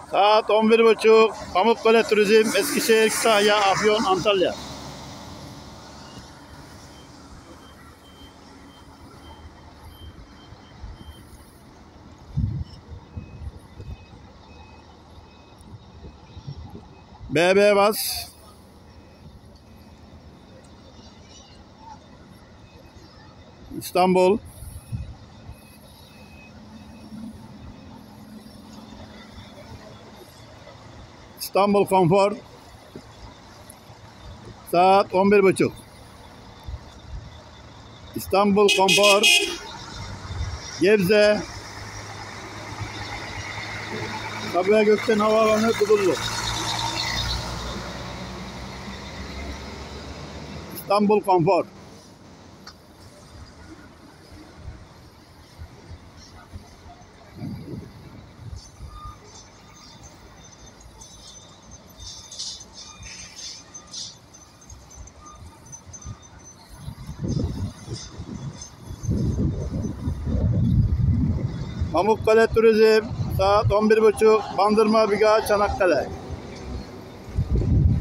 Saat 11.30. Pamukkale Turizm, Eskişehir, Kütahya, Afyon, Antalya. BB bas. İstanbul. İstanbul Konfor. Saat 11.30. İstanbul Konfor. Gebze. Sabiha Gökçen Havaalanı Kudurlu. İstanbul Konfor. Pamukkale Turizm saat 11.30. Bandırma, Biga, Çanakkale.